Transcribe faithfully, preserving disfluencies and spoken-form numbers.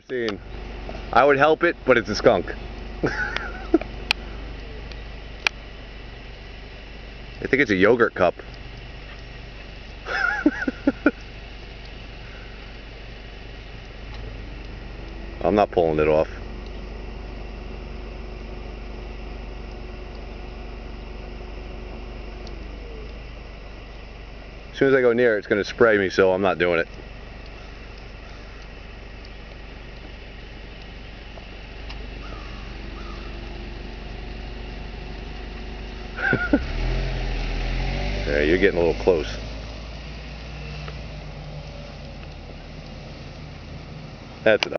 seen. I would help it, but it's a skunk. I think it's a yogurt cup. I'm not pulling it off. As soon as I go near it, it's going to spray me, so I'm not doing it. Yeah, you're getting a little close. That's enough.